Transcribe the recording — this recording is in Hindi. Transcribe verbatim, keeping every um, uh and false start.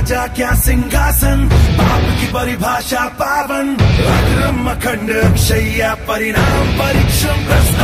राजा क्या सिंहासन, पाप की परिभाषा पावन, अग्रम अखंड अक्षय परिणाम परीक्षम